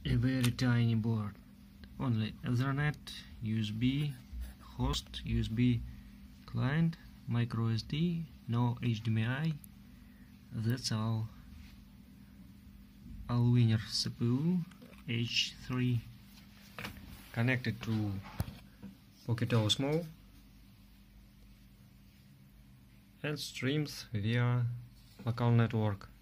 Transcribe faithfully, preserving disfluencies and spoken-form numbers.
a very tiny board, only Ethernet, U S B, host, U S B client, micro S D, no H D M I. That's all. Allwinner C P U H three connected to Pocket Osmo and streams via local network.